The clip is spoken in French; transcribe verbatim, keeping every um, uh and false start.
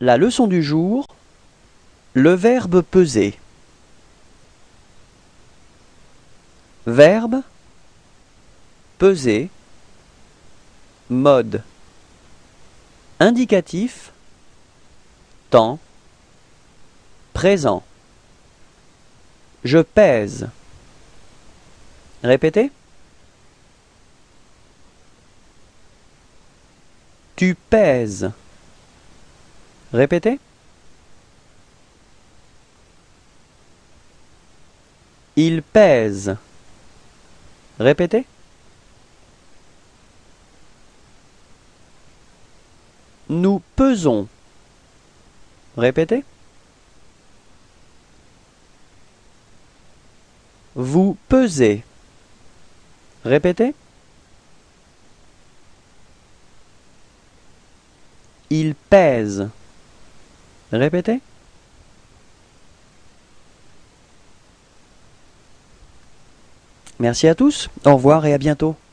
La leçon du jour, le verbe peser. Verbe, peser, mode. Indicatif, temps, présent. Je pèse. Répétez. Tu pèses. Répétez. Il pèse. Répétez. Nous pesons. Répétez. Vous pesez. Répétez. Il pèse. Répétez. Merci à tous, au revoir et à bientôt.